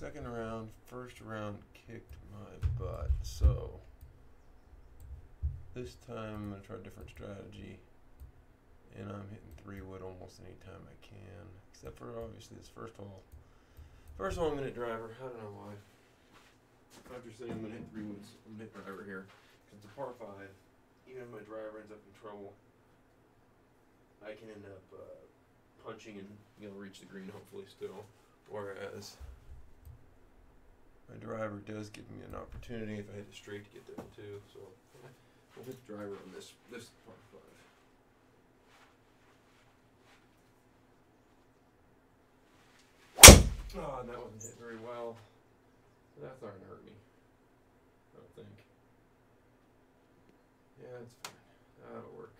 second round, first round kicked my butt. So this time I'm gonna try a different strategy, and I'm hitting 3-wood almost any time I can, except for obviously this first hole. First hole I'm gonna hit driver. I don't know why. After saying I'm gonna hit 3-woods, I'm gonna hit driver here because it's a par 5. Even if my driver ends up in trouble, I can end up punching and reach the green hopefully still. Whereas my driver does give me an opportunity if I hit it straight to get there too. So we'll hit the driver on this par 5. Oh, and that wasn't hit very well. That's not gonna hurt me, I don't think. Yeah, it's fine. That'll work.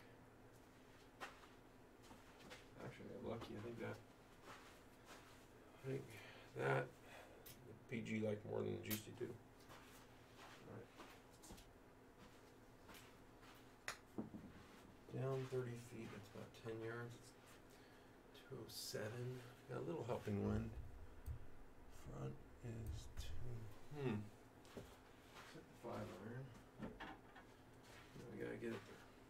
Actually, I got lucky. I think that the PG liked more than the Juicy too. Alright. Down 30 feet, that's about 10 yards. It's 207. Got a little helping wind. Front is 2. Set the 5-iron. Now we gotta get it there.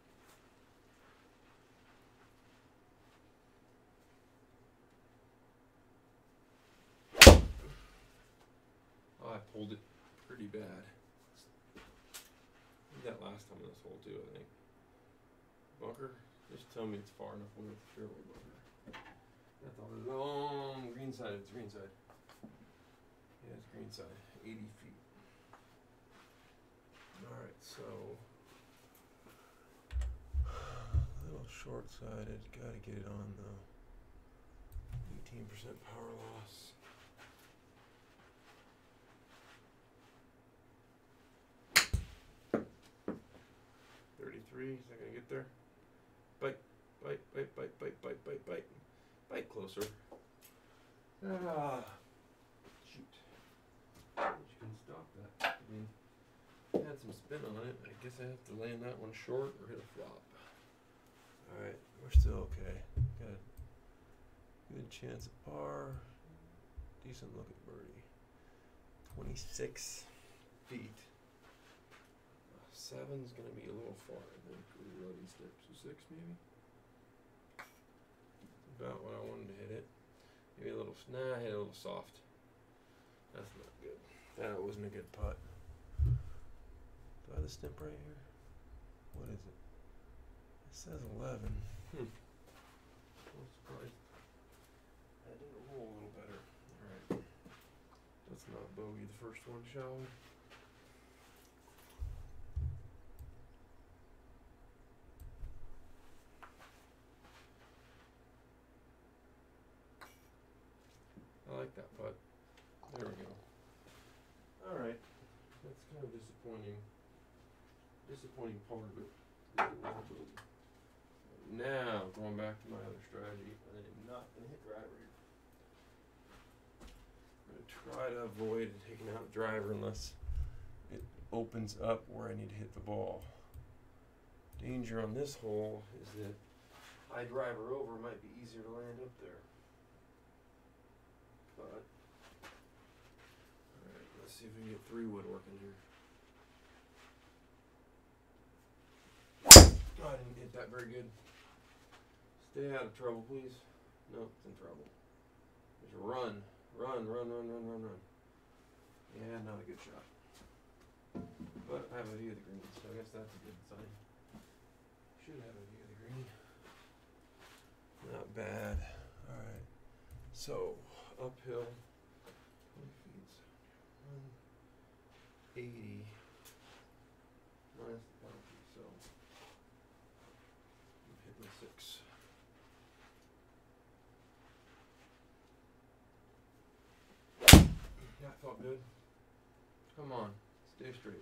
Oh, I pulled it pretty bad. Did that last time in this hole too, I think. Bunker, just tell me it's far enough away with the fairway bunker. That's all long green side. It's green side. Yeah, it's green side. 80 feet. Alright, so a little short-sided. Gotta get it on though. 18% power loss. Is that gonna get there? Bite, bite, bite, bite, bite, bite, bite, bite. Bite closer. Ah, shoot. You can stop that. I mean, it had some spin on it. I guess I have to land that one short or hit a flop. Alright, we're still okay. Got a good chance of par. Decent look at birdie. 26 feet. 7's gonna be a little far, I think. Ready steps to 6 maybe. About what I wanted to hit it. Maybe a little. Nah, I hit it a little soft. That's not good. That wasn't a good putt. Do I have the stimp right here? What is it? It says 11. I'm surprised. I didn't roll a little better. Alright. Let's not bogey the first one, shall we? I like that putt. There we go. Alright. That's kind of disappointing. Disappointing part of it. Now, going back to my other strategy, I am not going to hit driver here. I'm going to try to avoid taking out the driver unless it opens up where I need to hit the ball. Danger on this hole is that high driver over might be easier to land up there. But, alright, let's see if we can get 3-wood working here. Oh, I didn't hit that very good. Stay out of trouble, please. No, it's in trouble. There's a run. Run, run, run, run, run, run. Yeah, not a good shot. But I have a view of the green, so I guess that's a good sign. Should have a view of the green. Not bad. Alright. So, uphill, 20 feet, 180 minus the penalty, so I'm hitting 6. That felt good. Come on, stay straight.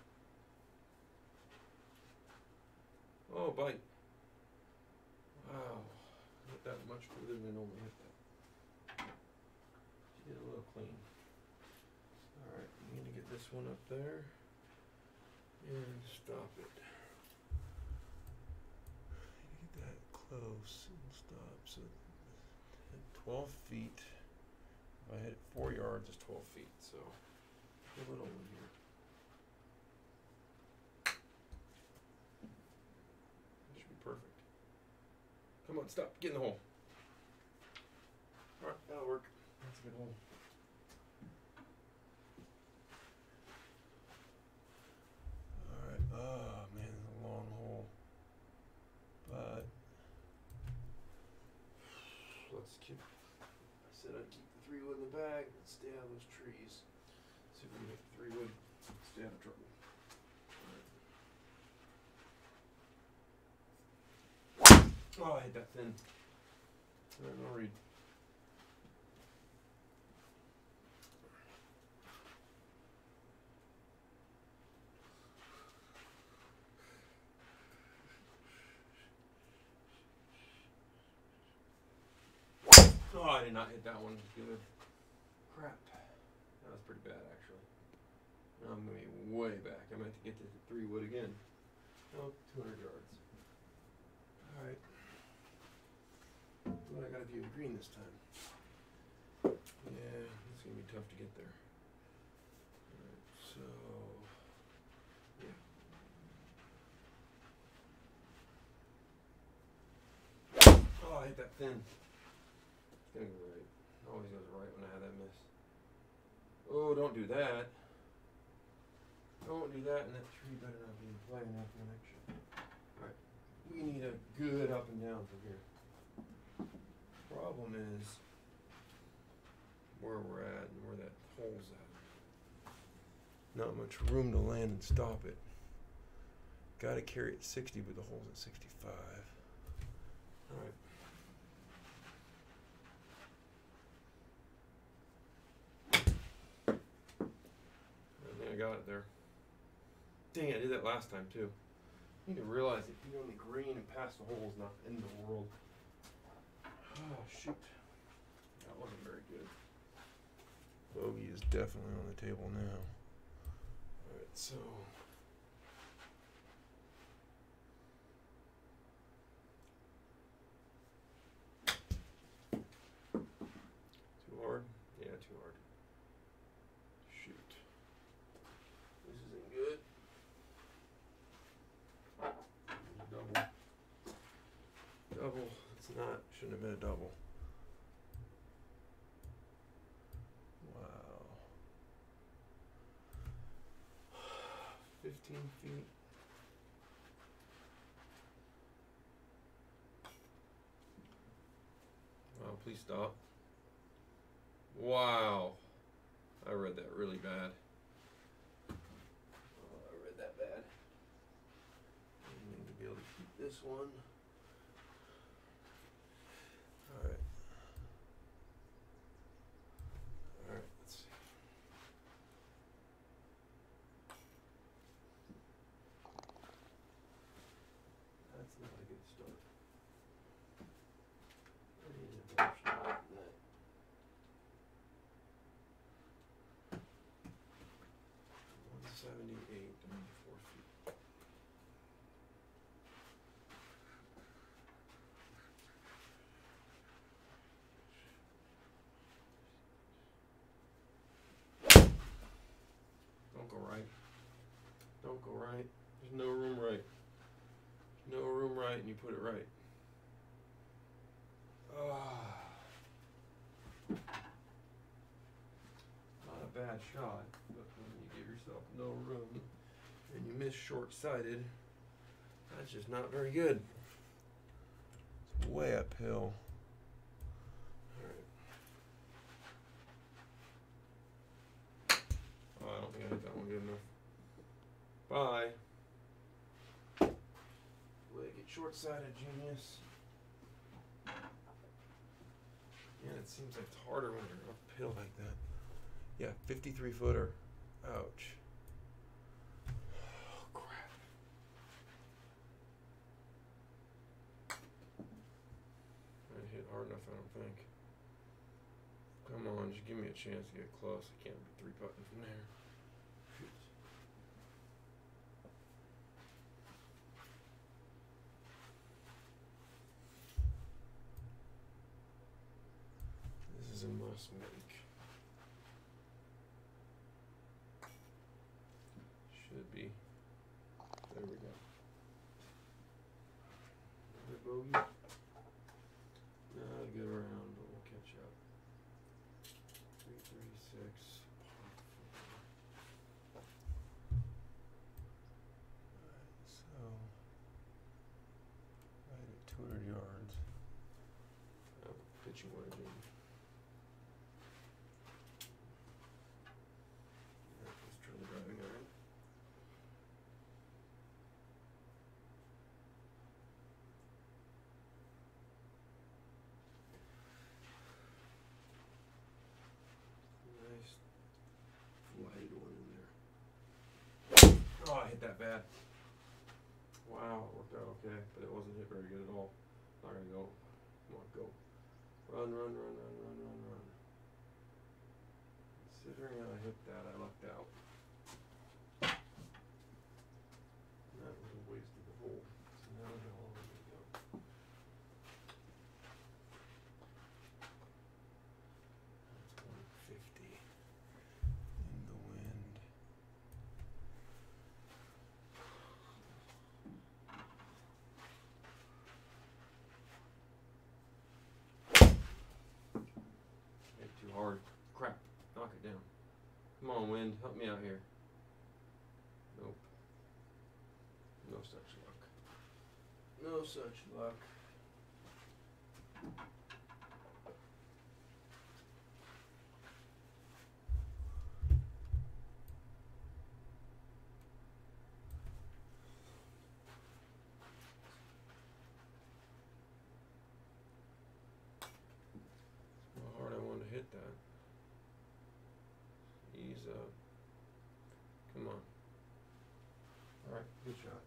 Oh, bite. Wow, hit that much further than I normally hit that. Get a little clean. Alright, we need to get this one up there and stop it. Get that close and stop. So 12 feet If I hit it 4 yards, it's 12 feet. So a little one here. That should be perfect. Come on, stop. Get in the hole. All right, that'll work. That's a good hole. All right. Oh man, it's a long hole. But let's keep. I said I'd keep the 3-wood in the bag and stay out of those trees. See if we can make the 3-wood stay out of trouble. Oh, I hit that thin. All right, no read. Oh, I did not hit that one good. Crap. That was pretty bad, actually. Now I'm going to be way back. I might have to get to the 3-wood again. Oh, 200 yards. All right. But I got to view the green this time. Yeah, it's going to be tough to get there. All right, so, yeah. Oh, I hit that thin. It's going to go right. Always goes right when I have that miss. Oh, don't do that. Don't do that, and that tree better not be in play in that connection. Alright, we need a good up and down from here. Problem is where we're at and where that hole's at. Not much room to land and stop it. Gotta carry it 60, but the hole's at 65. Alright. I got it there. Dang, I did that last time too. You need to realize that being on the green and past the hole is not the end of the world. Oh, shoot. That wasn't very good. Bogey is definitely on the table now. Alright, so. Too hard? Yeah, too hard. Shoot. This isn't good. Double. Double. It's not. Shouldn't have been a double. Wow. 15 feet. Wow, please stop. Wow. I read that really bad. Oh, I read that bad. I need to be able to keep this one. Alright. Alright, let's see. That's not a good start. I need a better shot than that. 178 to 94 feet. Don't go right. Don't go right. There's no room right. There's no room right, and you put it right. Not a bad shot, but when you give yourself no room and you miss short-sighted, that's just not very good. It's way uphill. Alright. Oh, I don't think I hit that one good enough. Bye. Way to get short-sighted, genius. Yeah, it seems like it's harder when you're uphill like that. Yeah, 53-footer. Ouch. Oh, crap. I didn't hit hard enough, I don't think. Come on, just give me a chance to get close. I can't be 3-putting from there. Shoot. This is a must make. be. There we go. Another bogey. Not a good round, but we'll catch up. 336. So, right at 200 yards. Pitching wedge in. Let's try the driving iron. Nice flighted one in there. Oh, I hit that bad. Wow, it worked out okay, but it wasn't hit very good at all. Not gonna go. Come on, go. Run, run, run, run, run, run, run. Considering I hit that, I lucked out. And that was a waste of the hole. So now I know how long to go. That's 150 in the wind. Hit too hard. Crap. Knock it down. Come on, wind. Help me out here. Nope. No such luck. No such luck. How hard I wanted to hit that. Ease up. Come on. Alright, good shot.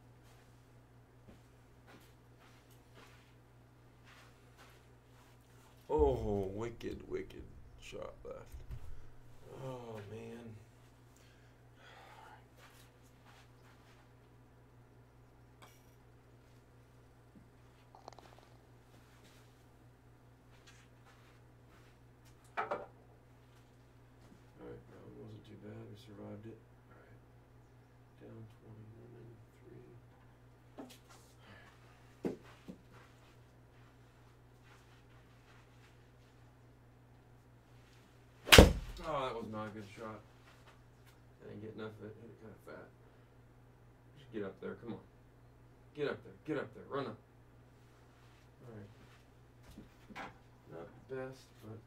Oh, wicked, wicked shot left. Oh, man. Alright, no, it wasn't too bad. We survived it. Alright. Down 21 and 3. Oh, that was not a good shot. I didn't get enough of it. Hit it kind of fat. Just get up there. Come on. Get up there. Get up there. Run up. Alright. Not the best, but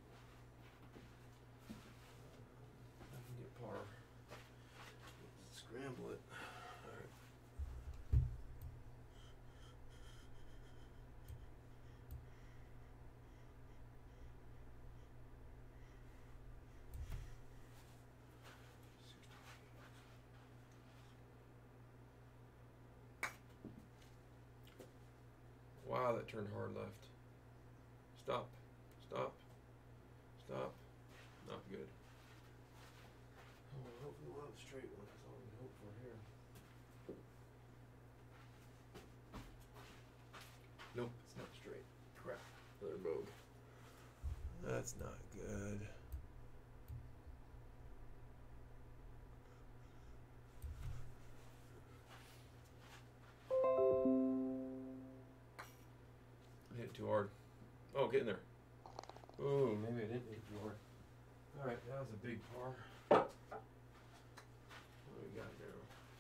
I can get par. Scramble it. Alright. Wow, that turned hard left. Stop. Stop. Stop. Not good. Oh, hopefully we'll have a straight one. That's all we can hope for here. Nope, it's not straight. Crap. Another bogue. That's not good. I hit it too hard. Oh, get in there. Oh, maybe I didn't hit it too hard. Alright, that was a big par. What do we got now?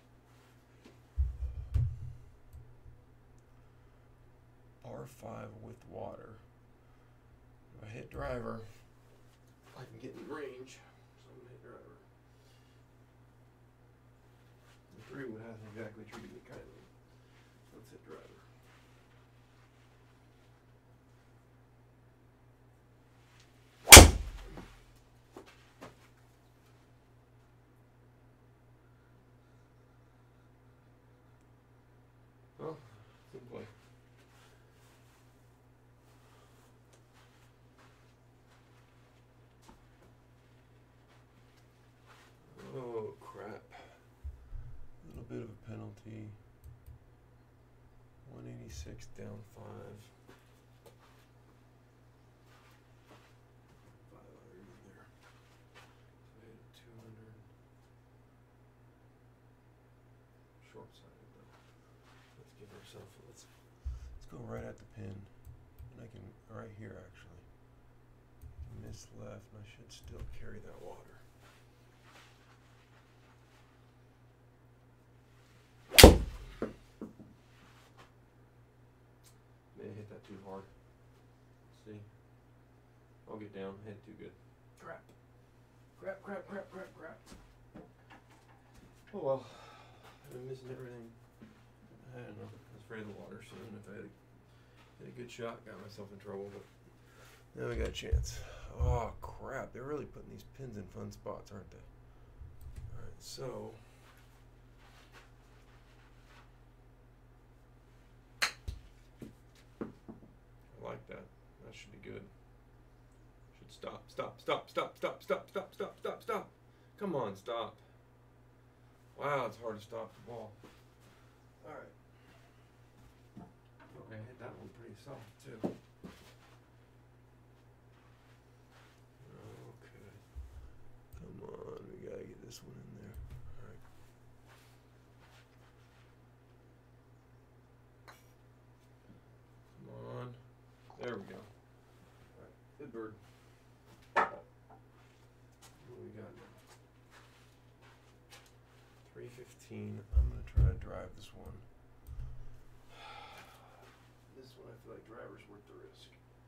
Par 5 with water. If I hit driver, I can get in range. So I'm going to hit driver. The 3 wood hasn't exactly treated me kindly. Let's hit driver. Well, it's in play. Oh, crap. A little bit of a penalty. 186 down 5. 500 in there. So I hit 200. short-sighted, but let's give ourselves, let's go right at the pin, and I can, right here actually, miss left, and I should still carry that water. May have hit that too hard. See? I'll get down, hit too good. Crap. Crap, crap, crap, crap, crap. Oh well, I've been missing everything. I don't know, I was afraid of the water soon. If I had a good shot, got myself in trouble, but now we got a chance. Oh crap, they're really putting these pins in fun spots, aren't they? Alright, so I like that. That should be good. Should stop, stop, stop, stop, stop, stop, stop, stop, stop, stop. Come on, stop. Wow, it's hard to stop the ball. Alright. Okay, I hit that one pretty soft too. Okay. Come on, we gotta get this one in there. Alright. Come on. There we go. Alright, good bird. What do we got now? 315. I'm gonna try to drive this one. This one I feel like driver's worth the risk.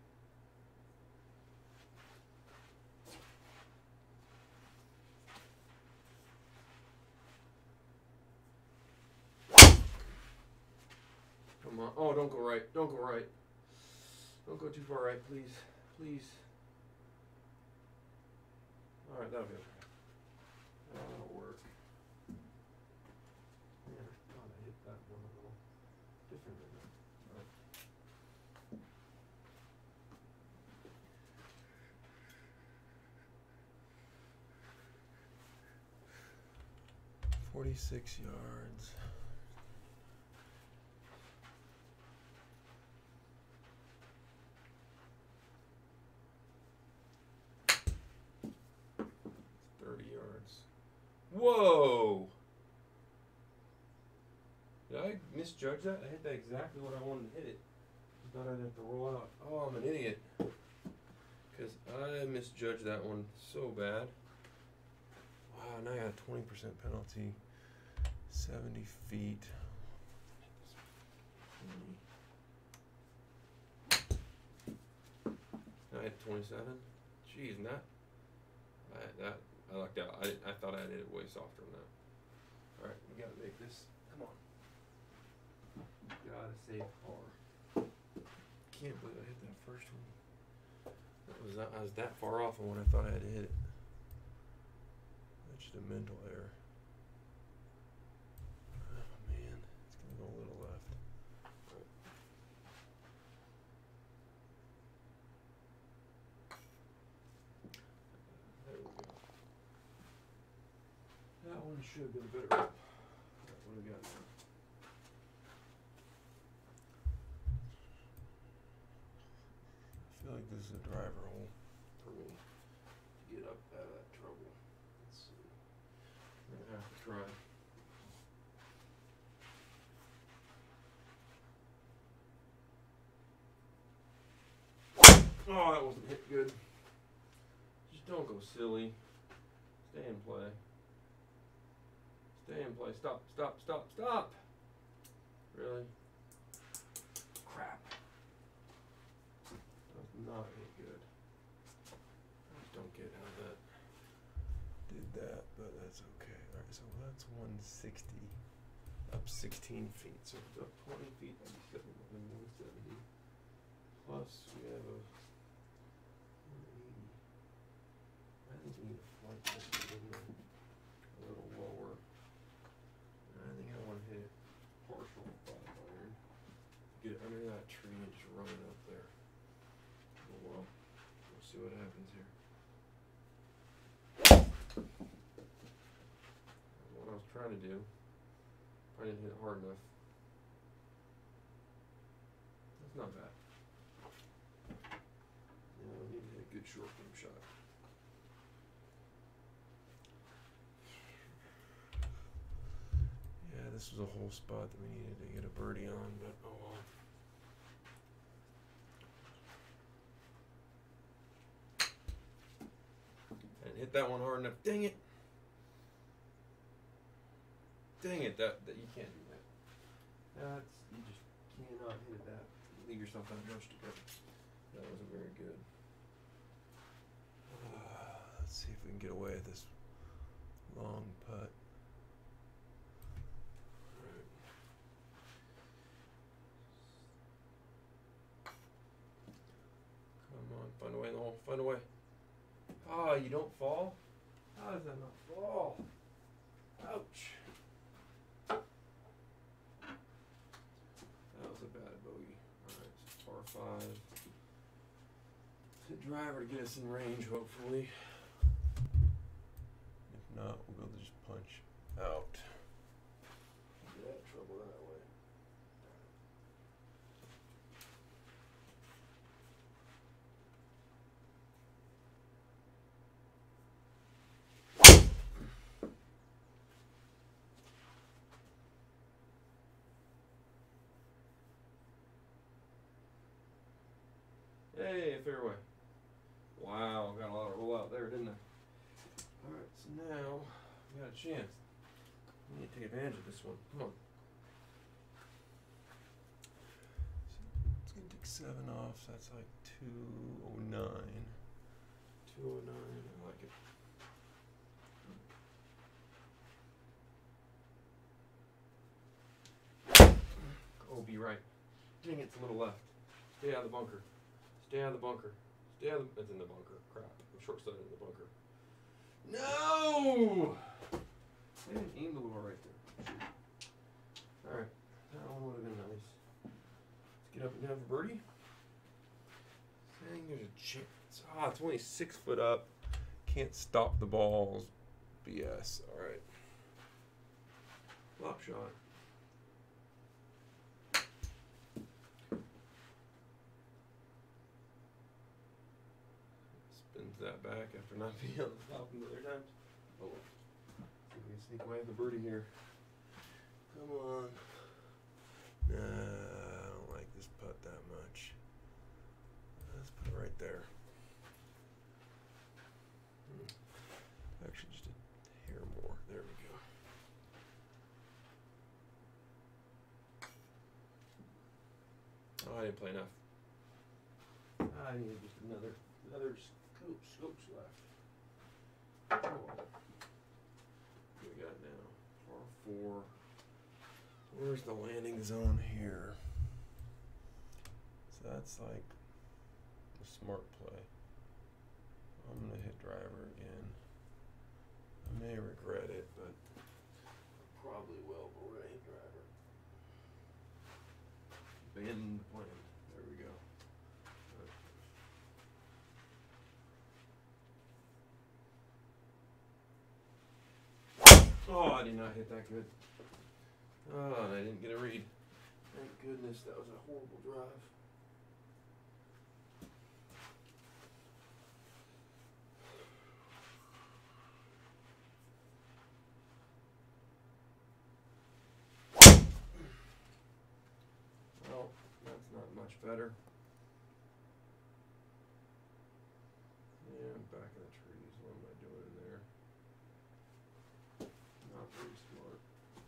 Come on. Oh, don't go right. Don't go right. Don't go too far right, please. Please. Alright, that'll be okay. That'll work. Yeah, I thought I hit that one a little different than that. Alright. 46 yards. Whoa! Did I misjudge that? I hit that exactly what I wanted to hit it. I thought I'd have to roll out. Oh, I'm an idiot. Because I misjudged that one so bad. Wow, now I got a 20% penalty. 70 feet. Now I hit 27. Jeez, and I lucked out. I thought I'd hit it way softer than that. Alright, we gotta make this. Come on. Gotta save par. Can't believe I hit that first one. I was that far off on when I thought I had to hit it. That's just a mental error. Oh man, it's gonna go a little left. Right. There we go. That one should have been better. Right, what do we got now? I feel like this is a driver hole for me to get up out of that trouble. Let's see. I'm gonna have to try. Oh, that wasn't hit good. Just don't go silly. Stay in play. Stay in play. Stop, stop, stop, stop! Really? Crap. That was not hit good. I just don't get how that did that, but that's okay. Alright, so that's 160. Up 16 feet. So it's up 20 feet, 170. Plus we have a 180. I think we need a flight just a little lower. I think I want to hit partial 5 iron. Get it under that tree and just run it up there. Oh well. We'll see what happens here. That's what I was trying to do. I didn't hit it hard enough. That's not bad. Yeah, I need to hit a good short game shot. Yeah, this this was a whole spot that we needed to get a birdie on, but oh well. I didn't hit that one hard enough. Dang it! Dang it! That you can't do that. You just cannot hit that. Leave yourself that much to go. That wasn't very good. Let's see if we can get away with this long putt. Alright. Come on, find a way in the hole. Find a way. Ah, you don't fall? How does that not fall? Ouch. That was a bad bogey. Alright, so par 5. Hit driver to get us in range, hopefully. If not, we'll be able to just punch out. Get out of trouble that way. Hey, fairway. Wow, got a lot of roll out there, didn't I? Alright, so now we got a chance. We need to take advantage of this one. Come on. So it's going to take 7 off, so that's like 209. 209, I like it. Oh, be right. Dang, it's a little left. Stay out of the bunker. Stay out of the bunker. Stay out of the... It's in the bunker. Crap. I'm short-sighted in the bunker. No! I didn't aim the ball right there. Alright. That one would have been nice. Let's get up and down for birdie. Dang, there's a chance. Ah, it's only 6 foot up. Can't stop the balls. BS. Alright. Flop shot. That back after not being able to stop him the other times. Oh, see if we can sneak away with the birdie here. Come on. Nah, I don't like this putt that much. Let's put it right there. Actually, just a hair more. There we go. Oh, I didn't play enough. I needed just another scopes left. Oh. What do we got now? Par 4. Where's the landing zone here? So that's like a smart play. I'm gonna hit driver again. I may regret it, but I probably will. But we're gonna hit driver. Abandon the plan. There we go. Oh, I did not hit that good. Oh, and I didn't get a read. Thank goodness, that was a horrible drive. Well, that's not much better. Yeah, I'm back in the trees. What am I doing in there? Not very smart.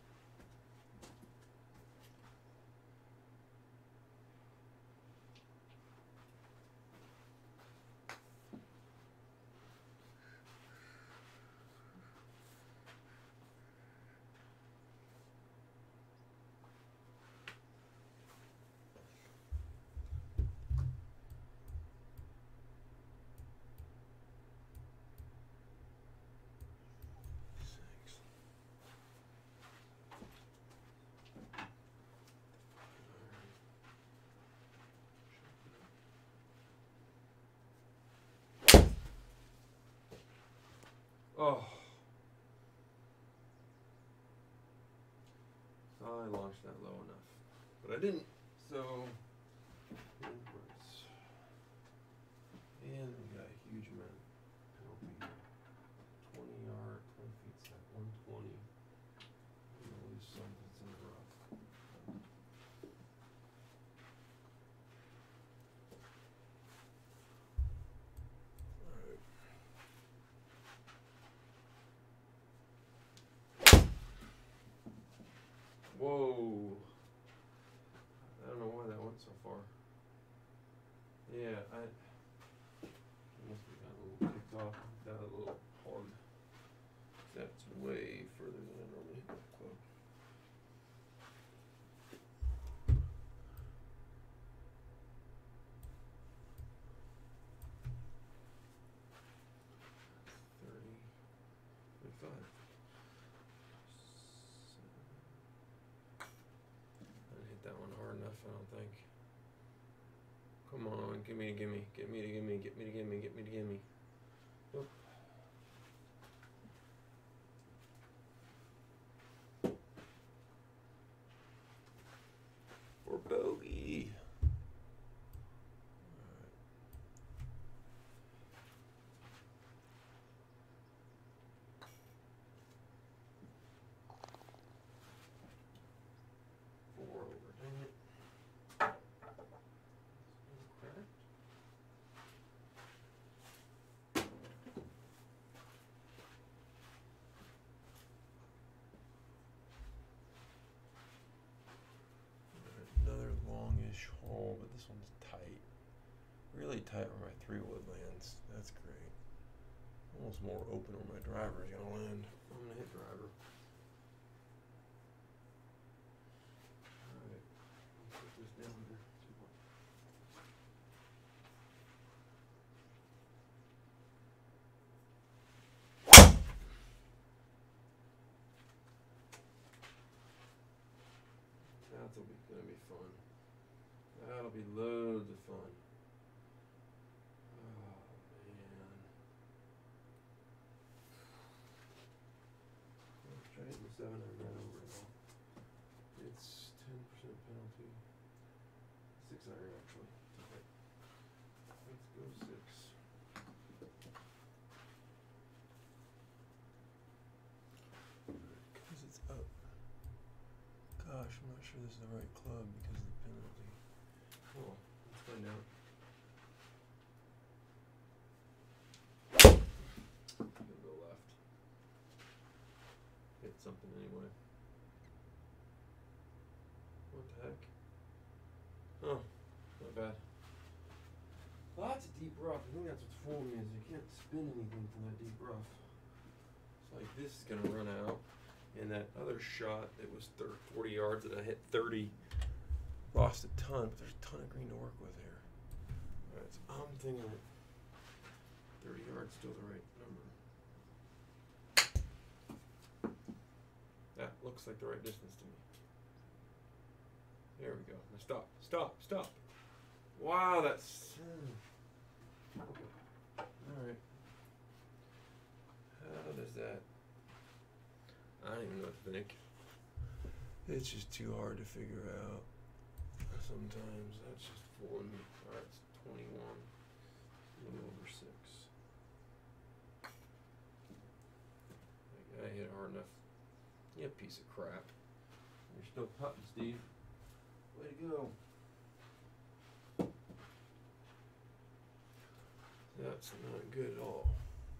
Oh. I launched that low enough. But I didn't. So, and we got a huge amount of penalty. 20 feet set, 120. I'm going to lose something. Yeah, I must have got a little kicked off. Got a little hard. That's way further than I normally hit that club. That one hard enough, I don't think. Come on, give me, get me to gimme. Oop. For bogey. Hole, but this one's tight. Really tight where my 3-wood lands. That's great. Almost more open where my driver is gonna land. I'm gonna hit driver. Alright. Put this down here. That's gonna be fun. That'll be loads of fun. Oh, man. Let's try hitting the 7 and run over it all. It's 10% penalty. 6 iron, actually. Okay. Let's go 6. Because it's up. Gosh, I'm not sure this is the right club because of the penalty. Oh, let's find out. I'm gonna go left. Hit something anyway. What the heck? Oh, not bad. Lots of deep rough. I think that's what's fooling me is you can't spin anything from that deep rough. It's like this is gonna run out, and that other shot that was 40 yards that I hit 30. Lost a ton, but there's a ton of green to work with here. Alright, so I'm thinking that 30 yards still the right number. That looks like the right distance to me. There we go. Now stop. Wow, that's... Alright. How does that... I don't even know what to think. It's just too hard to figure out. Sometimes that's just fooling me. Alright, it's 21. A little over 6. I hit hard enough. You piece of crap. You're still putting, Steve. Way to go. That's not good at all.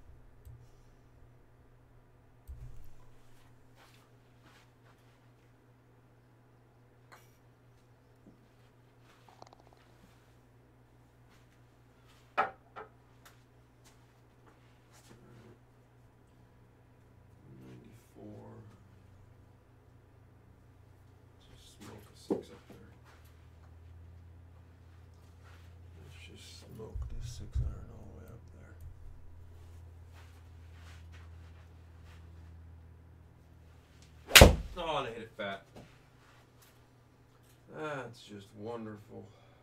Oh, and I hit it fat. That's just wonderful.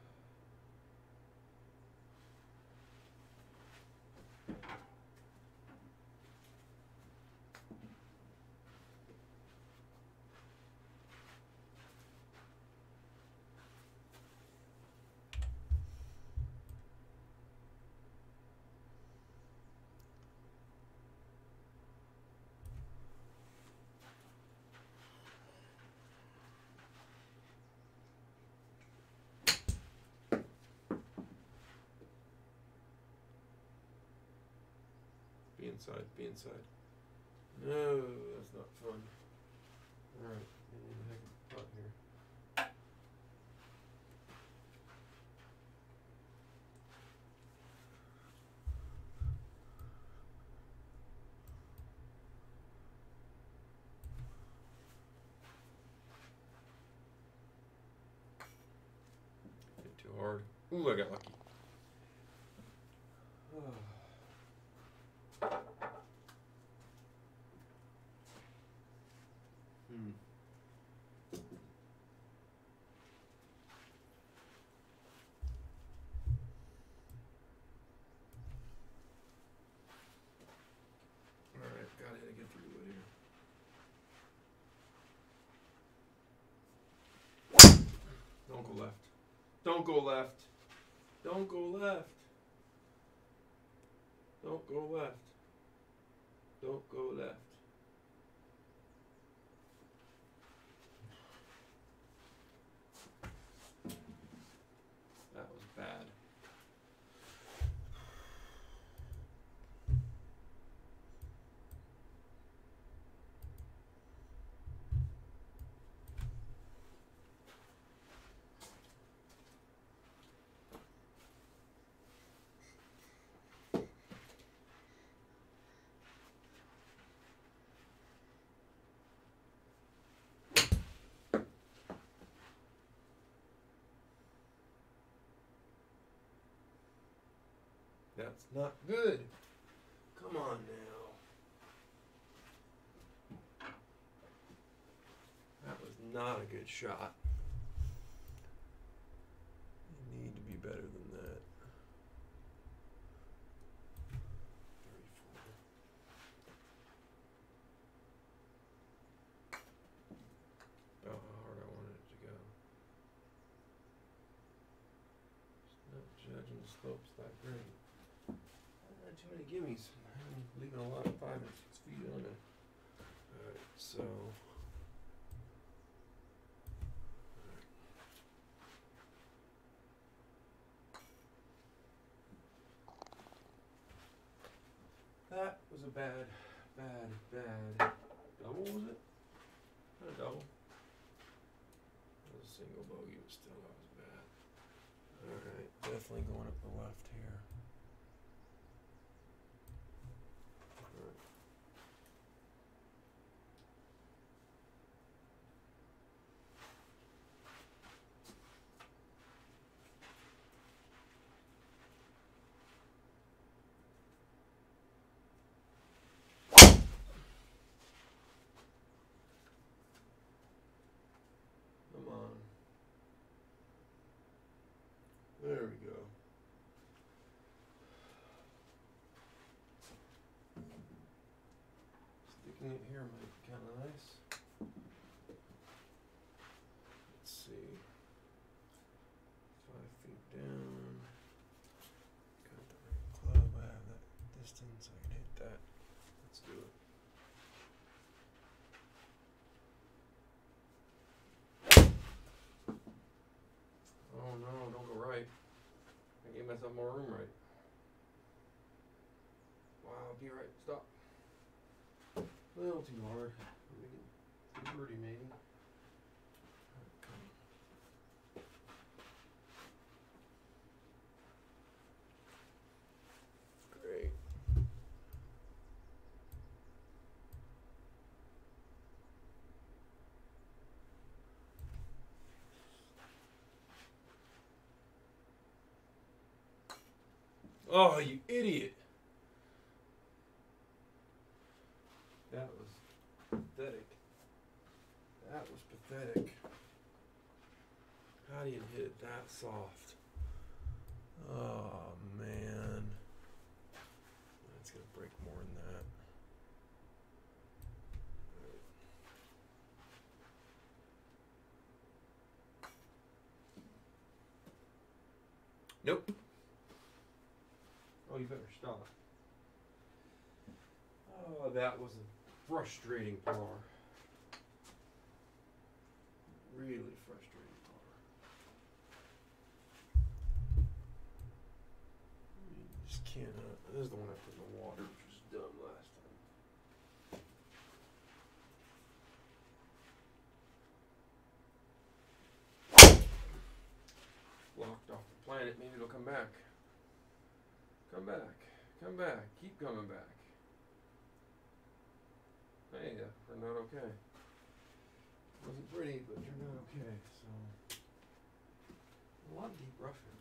Be inside. No, that's not fun. Alright, I need a heck of a putt here. hard. Ooh, I got lucky. Alright, gotta hit a good 3-wood here. Don't go left. Don't go left. Don't go left. Don't go left. Don't go left. That was bad. That's not good. Come on now. That was not a good shot. You need to be better than that. 34. Oh, how hard I wanted it to go. Just not judging the slopes that great. Too many gimmies. I'm leaving a lot of 5 and 6 feet on it. Alright, so. That was a bad double, was it? Not a double. That was a single bogey, but still that was bad. Alright, definitely going up the left here. Come on. There we go. Sticking it here might be kind of nice. Let's see. 5 feet down. Got the right club. I have that distance. I can hit that. Let's do it. Oh no, don't go right. I gave myself more room right. Wow, be right. Stop. A little too hard. We can do birdie maybe. Great. Oh, you idiot. That was pathetic. That was pathetic. How do you hit it that soft? Oh, man. That's going to break more than that. Nope. Oh, you better stop. Oh, that was a frustrating par. Really frustrating par. You just cannot. This is the one I put in the water, which was dumb last time. Locked off the planet. Maybe it'll come back. Come back. Come back. Keep coming back. Hey, turned out okay. Wasn't pretty, but turned out okay, so. A lot of deep rough here.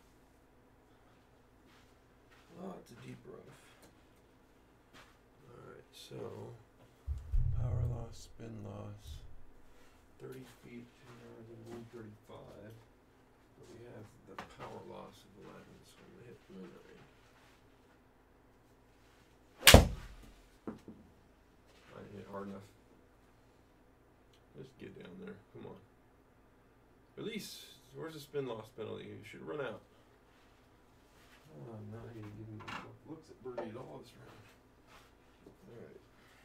Lots of deep rough. Alright, so power loss, spin loss. 30 feet, 135. But we have the power loss of 11, so I'm going to hit the 9. I didn't hit hard enough. Just get down there. Come on. Release. Where's the spin loss penalty? You should run out. Oh, I'm not even giving myself looks at birdie at all this round. Alright.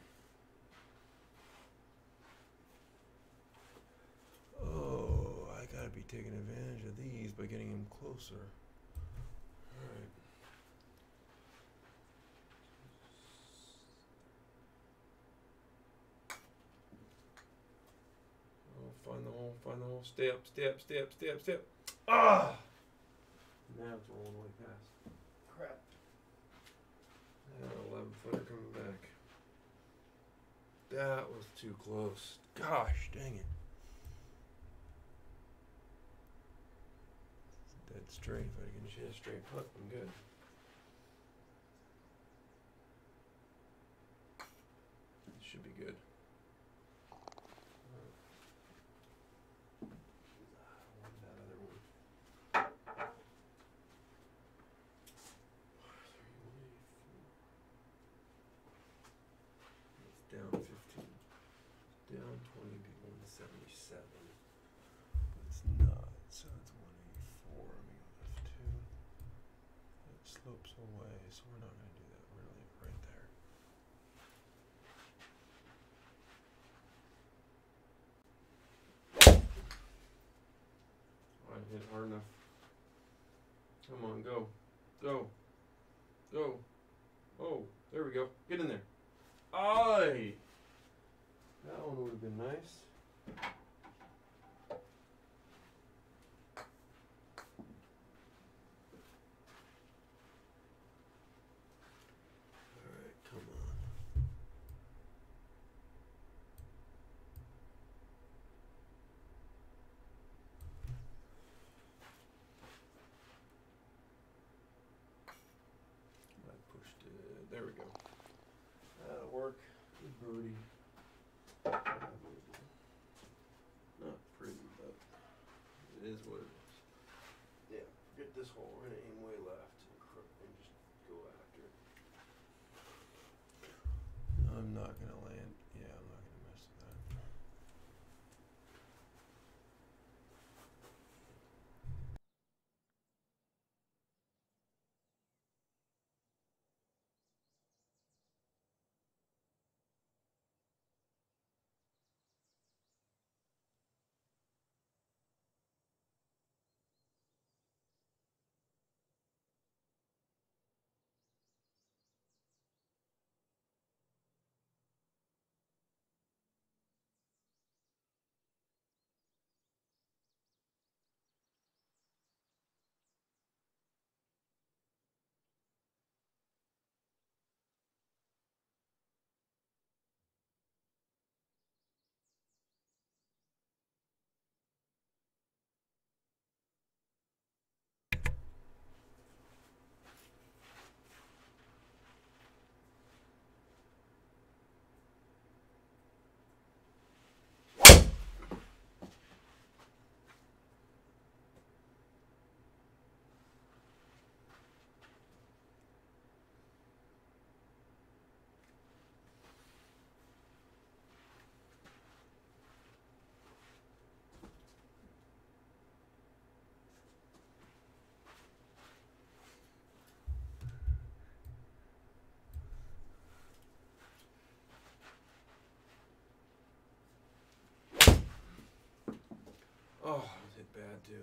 Oh, I gotta be taking advantage of these by getting him closer. Alright. Oh, find the hole, find the hole. Stay up, stay up, stay up, stay up, stay up. Ah! Now it's rolling way past. Crap. 11 footer coming back. That was too close. Gosh, dang it. Dead straight. If I can hit a straight putt, I'm good. This should be good. That other one. It's down 15. Down 20 to 177. But it's not, so it's 184. I'm going to go left 2. It slopes away, so we're not going to do that. We're going to leave it right there. I hit hard enough. Come on, go. Go. Go. Oh, there we go. Get in there. Aye! That one would have been nice. Alright, come on. I pushed it. There we go. That'll work. Good birdie. Not pretty, but it is what it is. Yeah, get this hole. We're gonna aim way left and just go after it. I'm not gonna land. Yeah, I'm not gonna mess with that. Oh, I hit bad too.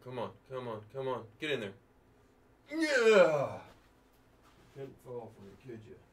Come on, come on, come on. Get in there. Yeah! Couldn't fall for you, could you?